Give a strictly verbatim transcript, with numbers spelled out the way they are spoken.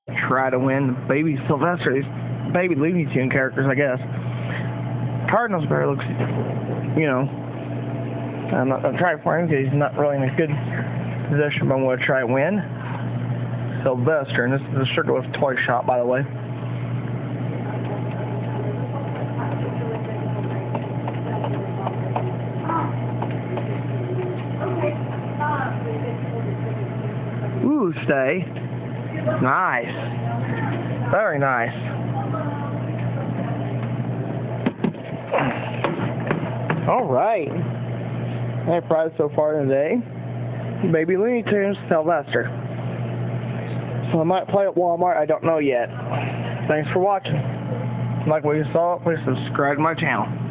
try to win baby Sylvester, these baby Looney Tune characters, I guess. Cardinals bear looks, you know, I'm not going to try for him because he's not really in a good position, but I'm going to try to win Sylvester, and this is the Sugarloaf toy shop, by the way. Ooh, stay. Nice. Very nice. All right. My prize so far today, baby Looney Tunes Sylvester. So I might play at Walmart, I don't know yet. Thanks for watching. Like what you saw, please subscribe to my channel.